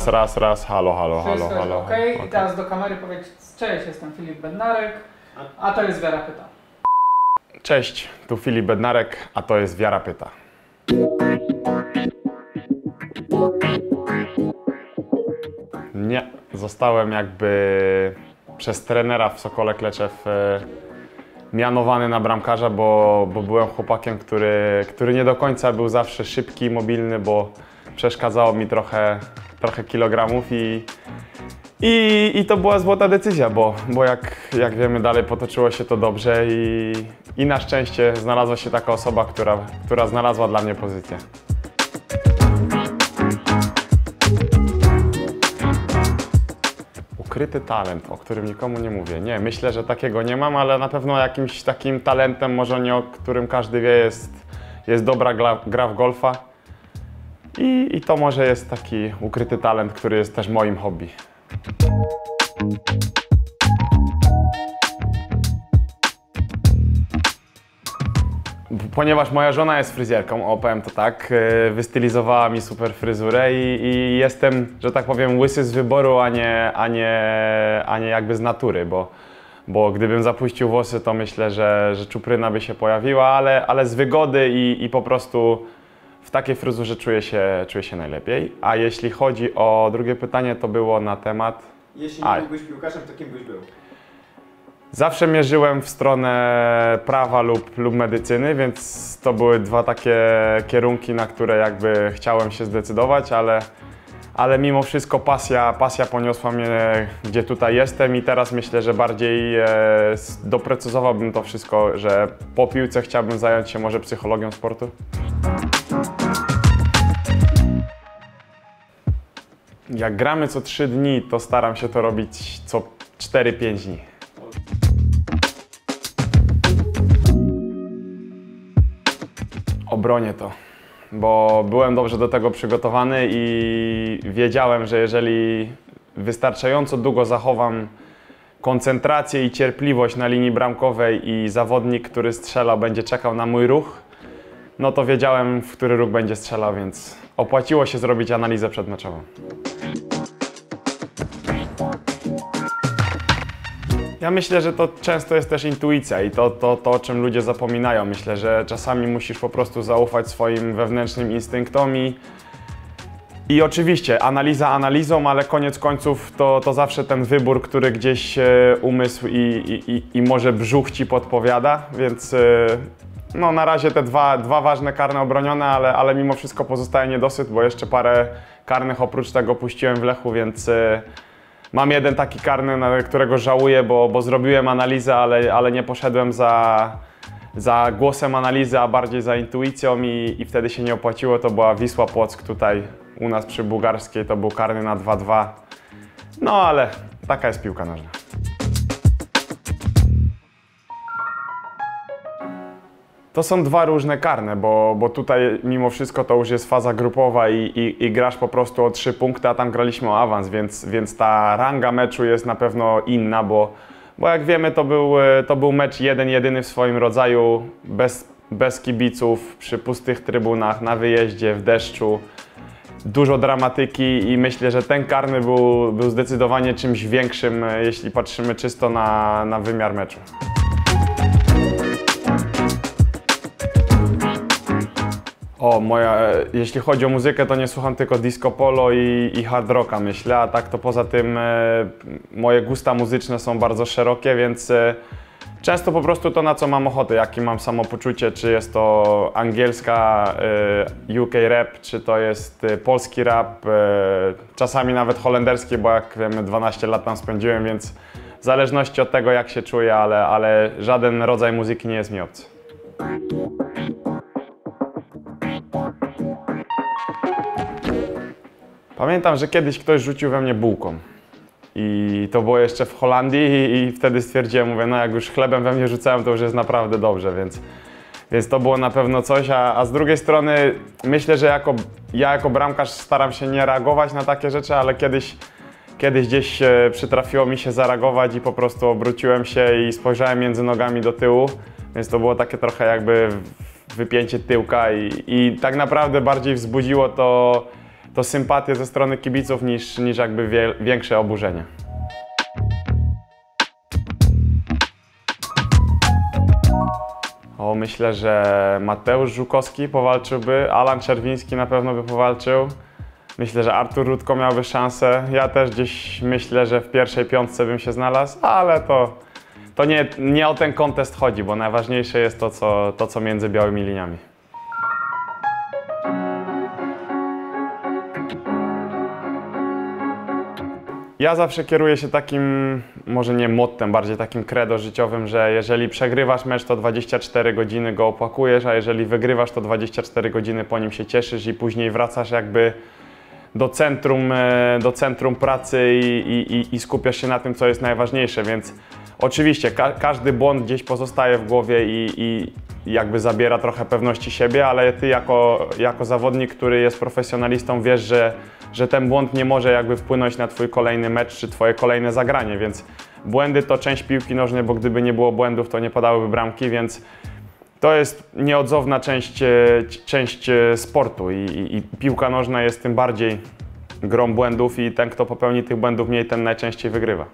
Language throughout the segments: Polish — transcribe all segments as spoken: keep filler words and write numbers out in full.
Raz, raz, halo, halo, halo, Wszystko halo. jest okej. Okay. I teraz do kamery powiedz, cześć, jestem Filip Bednarek, a to jest Wiara Pyta. Cześć, tu Filip Bednarek, a to jest Wiara Pyta. Nie, zostałem jakby przez trenera w Sokole Kleczew e, mianowany na bramkarza, bo, bo byłem chłopakiem, który, który nie do końca był zawsze szybki, mobilny, bo przeszkadzało mi trochę, trochę kilogramów i, i, i to była złota decyzja, bo, bo jak, jak wiemy dalej potoczyło się to dobrze i, i na szczęście znalazła się taka osoba, która, która znalazła dla mnie pozycję. Ukryty talent, o którym nikomu nie mówię. Nie, myślę, że takiego nie mam, ale na pewno jakimś takim talentem, może nie o którym każdy wie, jest, jest dobra gra, gra w golfa. I, I to może jest taki ukryty talent, który jest też moim hobby. Ponieważ moja żona jest fryzjerką, opowiem to tak, wystylizowała mi super fryzurę i, i jestem, że tak powiem, łysy z wyboru, a nie, a nie, a nie jakby z natury, bo, bo gdybym zapuścił włosy, to myślę, że, że czupryna by się pojawiła, ale, ale z wygody i, i po prostu w takiej fryzurze czuję się, czuję się najlepiej. A jeśli chodzi o drugie pytanie, to było na temat... Jeśli nie byłbyś piłkarzem, to kim byś był? Zawsze mierzyłem w stronę prawa lub, lub medycyny, więc to były dwa takie kierunki, na które jakby chciałem się zdecydować, ale, ale mimo wszystko pasja, pasja poniosła mnie, gdzie tutaj jestem i teraz myślę, że bardziej e, doprecyzowałbym to wszystko, że po piłce chciałbym zająć się może psychologią sportu. Jak gramy co trzy dni, to staram się to robić co cztery pięć dni. Obronię to, bo byłem dobrze do tego przygotowany i wiedziałem, że jeżeli wystarczająco długo zachowam koncentrację i cierpliwość na linii bramkowej i zawodnik, który strzela, będzie czekał na mój ruch, no to wiedziałem, w który ruch będzie strzelał, więc opłaciło się zrobić analizę przedmeczową. Ja myślę, że to często jest też intuicja i to, to, to, o czym ludzie zapominają. Myślę, że czasami musisz po prostu zaufać swoim wewnętrznym instynktom i, i oczywiście analiza analizą, ale koniec końców to, to zawsze ten wybór, który gdzieś e, umysł i, i, i, i może brzuch ci podpowiada, więc e, no, na razie te dwa, dwa ważne karne obronione, ale, ale mimo wszystko pozostaje niedosyt, bo jeszcze parę karnych oprócz tego puściłem w Lechu, więc e, mam jeden taki karny, na którego żałuję, bo, bo zrobiłem analizę, ale, ale nie poszedłem za, za głosem analizy, a bardziej za intuicją i, i wtedy się nie opłaciło. To była Wisła Płock tutaj u nas przy Bułgarskiej, to był karny na dwa dwa. No ale taka jest piłka nożna. To są dwa różne karne, bo, bo tutaj mimo wszystko to już jest faza grupowa i, i, i grasz po prostu o trzy punkty, a tam graliśmy o awans, więc, więc ta ranga meczu jest na pewno inna, bo, bo jak wiemy to był, to był mecz jeden, jedyny w swoim rodzaju, bez, bez kibiców, przy pustych trybunach, na wyjeździe, w deszczu. Dużo dramatyki i myślę, że ten karny był, był zdecydowanie czymś większym, jeśli patrzymy czysto na, na wymiar meczu. O, moja, jeśli chodzi o muzykę, to nie słucham tylko disco polo i, i hard rocka, myślę, a tak to poza tym e, moje gusta muzyczne są bardzo szerokie, więc e, często po prostu to, na co mam ochotę, jakie mam samopoczucie, czy jest to angielska e, U K rap, czy to jest e, polski rap, e, czasami nawet holenderski, bo jak wiemy dwanaście lat tam spędziłem, więc w zależności od tego, jak się czuję, ale, ale żaden rodzaj muzyki nie jest mi obcy. Pamiętam, że kiedyś ktoś rzucił we mnie bułką i to było jeszcze w Holandii i wtedy stwierdziłem, mówię, no jak już chlebem we mnie rzucałem, to już jest naprawdę dobrze, więc, więc to było na pewno coś, a, a z drugiej strony myślę, że jako, ja jako bramkarz staram się nie reagować na takie rzeczy, ale kiedyś, kiedyś gdzieś przytrafiło mi się zareagować i po prostu obróciłem się i spojrzałem między nogami do tyłu, więc to było takie trochę jakby wypięcie tyłka i, i tak naprawdę bardziej wzbudziło to to sympatię ze strony kibiców niż, niż jakby wie, większe oburzenie. O, myślę, że Mateusz Żukowski powalczyłby, Alan Czerwiński na pewno by powalczył. Myślę, że Artur Rutko miałby szansę. Ja też gdzieś myślę, że w pierwszej piątce bym się znalazł, ale to, to nie, nie o ten kontest chodzi, bo najważniejsze jest to co, to, co między białymi liniami. Ja zawsze kieruję się takim, może nie mottem, bardziej takim credo życiowym, że jeżeli przegrywasz mecz, to dwadzieścia cztery godziny go opłakujesz, a jeżeli wygrywasz, to dwadzieścia cztery godziny po nim się cieszysz i później wracasz jakby do centrum, do centrum pracy i, i, i skupiasz się na tym, co jest najważniejsze, więc oczywiście ka każdy błąd gdzieś pozostaje w głowie i, i jakby zabiera trochę pewności siebie, ale ty jako, jako zawodnik, który jest profesjonalistą, wiesz, że, że ten błąd nie może jakby wpłynąć na twój kolejny mecz czy twoje kolejne zagranie, więc błędy to część piłki nożnej, bo gdyby nie było błędów, to nie padałyby bramki, więc to jest nieodzowna część, część sportu i, i, i piłka nożna jest tym bardziej grą błędów i ten, kto popełni tych błędów mniej, ten najczęściej wygrywa.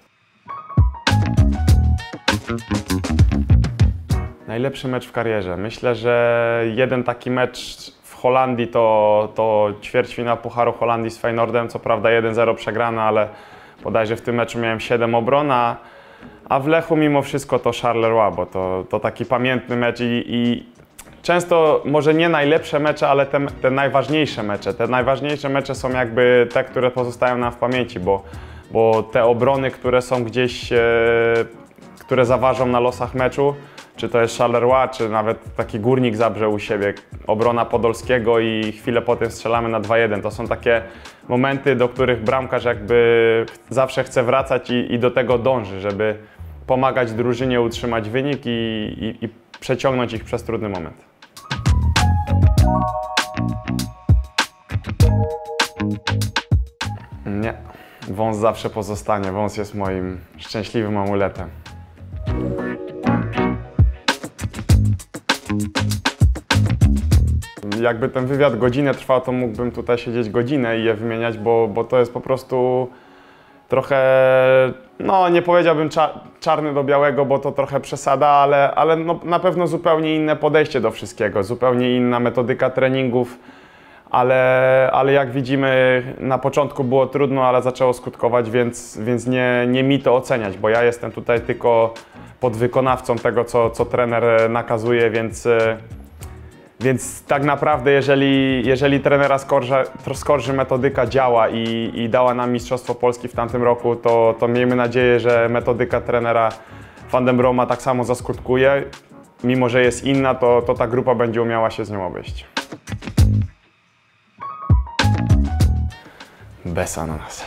Najlepszy mecz w karierze. Myślę, że jeden taki mecz w Holandii to, to ćwierćfinał Pucharu Holandii z Feyenoordem. Co prawda jeden zero przegrana, ale bodajże w tym meczu miałem siedem obron, a, a w Lechu mimo wszystko to Charleroi, bo to, to taki pamiętny mecz i, i często może nie najlepsze mecze, ale te, te najważniejsze mecze. Te najważniejsze mecze są jakby te, które pozostają nam w pamięci, bo, bo te obrony, które są gdzieś, e, które zaważą na losach meczu, czy to jest Charleroi, czy nawet taki Górnik Zabrze u siebie, obrona Podolskiego i chwilę potem strzelamy na dwa jeden. To są takie momenty, do których bramkarz jakby zawsze chce wracać i, i do tego dąży, żeby pomagać drużynie utrzymać wynik i, i, i przeciągnąć ich przez trudny moment. Nie, wąs zawsze pozostanie. Wąs jest moim szczęśliwym amuletem. Jakby ten wywiad godzinę trwał, to mógłbym tutaj siedzieć godzinę i je wymieniać, bo, bo to jest po prostu trochę, no nie powiedziałbym cza czarny do białego, bo to trochę przesada, ale, ale no, na pewno zupełnie inne podejście do wszystkiego, zupełnie inna metodyka treningów, ale, ale jak widzimy na początku było trudno, ale zaczęło skutkować, więc, więc nie, nie mi to oceniać, bo ja jestem tutaj tylko podwykonawcą tego, co, co trener nakazuje, więc Więc tak naprawdę, jeżeli, jeżeli trenera Skorża, Skorży metodyka działa i, i dała nam Mistrzostwo Polski w tamtym roku, to, to miejmy nadzieję, że metodyka trenera Van den Broma tak samo zaskutkuje. Mimo że jest inna, to, to ta grupa będzie umiała się z nią obejść. Bez ananas.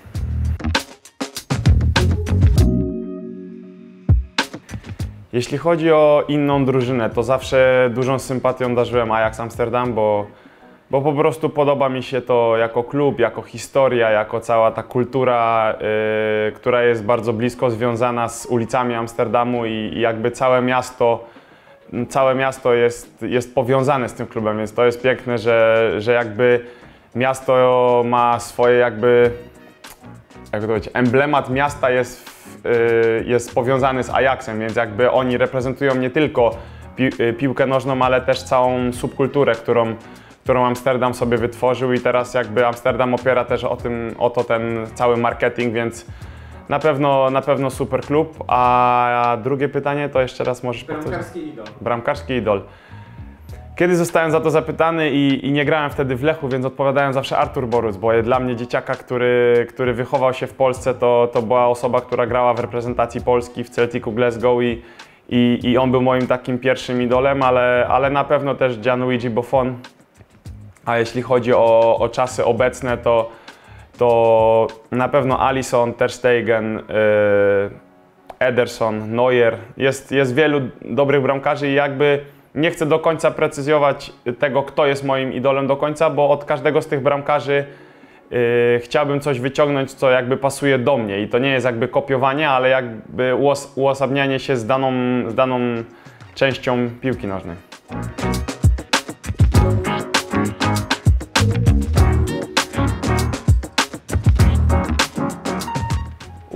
Jeśli chodzi o inną drużynę, to zawsze dużą sympatią darzyłem Ajax Amsterdam, bo, bo po prostu podoba mi się to jako klub, jako historia, jako cała ta kultura, yy, która jest bardzo blisko związana z ulicami Amsterdamu i, i jakby całe miasto, całe miasto jest, jest powiązane z tym klubem, więc to jest piękne, że, że jakby miasto ma swoje jakby, jak to powiedzieć, emblemat miasta jest jest powiązany z Ajaxem, więc jakby oni reprezentują nie tylko pi piłkę nożną, ale też całą subkulturę, którą, którą Amsterdam sobie wytworzył i teraz jakby Amsterdam opiera też o, tym, o to ten cały marketing, więc na pewno, na pewno super klub. A drugie pytanie to jeszcze raz możesz powtórzyć? Bramkarski idol. Bramkarski idol. Kiedy zostałem za to zapytany i, i nie grałem wtedy w Lechu, więc odpowiadałem zawsze Artur Boruc, bo dla mnie dzieciaka, który, który wychował się w Polsce, to, to była osoba, która grała w reprezentacji Polski w Celticu Glasgow i, i, i on był moim takim pierwszym idolem, ale, ale na pewno też Gianluigi Buffon. A jeśli chodzi o, o czasy obecne, to, to na pewno Alisson, Ter Stegen, yy, Ederson, Neuer. Jest, jest wielu dobrych bramkarzy i jakby nie chcę do końca precyzować tego, kto jest moim idolem do końca, bo od każdego z tych bramkarzy yy, chciałbym coś wyciągnąć, co jakby pasuje do mnie i to nie jest jakby kopiowanie, ale jakby uos uosabianie się z daną, z daną częścią piłki nożnej.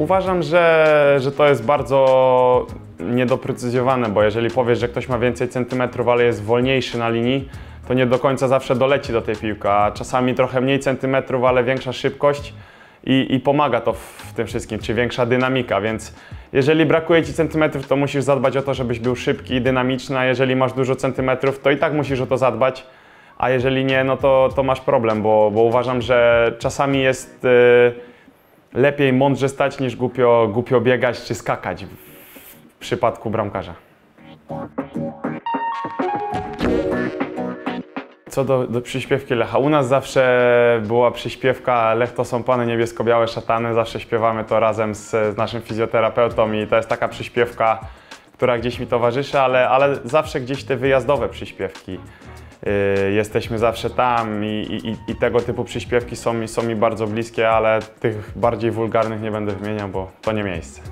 uważam, że, że to jest bardzo niedoprecyzowane, bo jeżeli powiesz, że ktoś ma więcej centymetrów, ale jest wolniejszy na linii, to nie do końca zawsze doleci do tej piłki, a czasami trochę mniej centymetrów, ale większa szybkość i, i pomaga to w, w tym wszystkim, czy większa dynamika, więc jeżeli brakuje Ci centymetrów, to musisz zadbać o to, żebyś był szybki i dynamiczny, a jeżeli masz dużo centymetrów, to i tak musisz o to zadbać, a jeżeli nie, no to, to masz problem, bo, bo uważam, że czasami jest yy, lepiej mądrze stać niż głupio, głupio biegać czy skakać w, w przypadku bramkarza. Co do, do przyśpiewki Lecha, u nas zawsze była przyśpiewka Lech to są pany niebiesko-białe szatany, zawsze śpiewamy to razem z, z naszym fizjoterapeutą i to jest taka przyśpiewka, która gdzieś mi towarzyszy, ale, ale zawsze gdzieś te wyjazdowe przyśpiewki. Yy, jesteśmy zawsze tam i, i, i tego typu przyśpiewki są mi, są mi bardzo bliskie, ale tych bardziej wulgarnych nie będę wymieniał, bo to nie miejsce.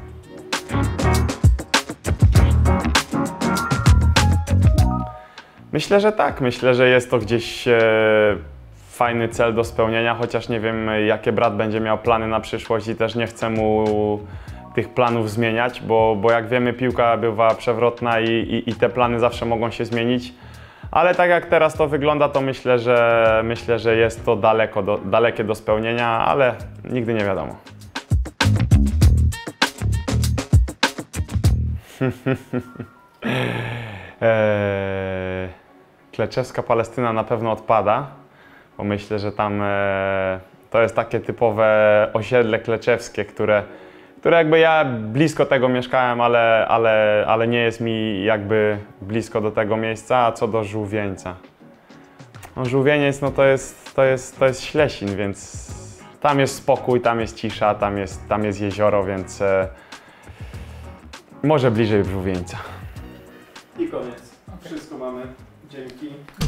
Myślę, że tak. Myślę, że jest to gdzieś e, fajny cel do spełnienia, chociaż nie wiem, jakie brat będzie miał plany na przyszłość i też nie chcę mu tych planów zmieniać, bo, bo jak wiemy, piłka bywa przewrotna i, i, i te plany zawsze mogą się zmienić. Ale tak jak teraz to wygląda, to myślę, że, myślę, że jest to daleko do, dalekie do spełnienia, ale nigdy nie wiadomo. eee, Kleczewska Palestyna na pewno odpada, bo myślę, że tam e, to jest takie typowe osiedle kleczewskie, które, które jakby ja blisko tego mieszkałem, ale, ale, ale nie jest mi jakby blisko do tego miejsca. A co do Żółwieńca, no Żółwieniec no to jest, to jest, to jest Ślesin, więc tam jest spokój, tam jest cisza, tam jest, tam jest jezioro, więc e, może bliżej Żółwieńca. I koniec. Wszystko mamy. Dzięki.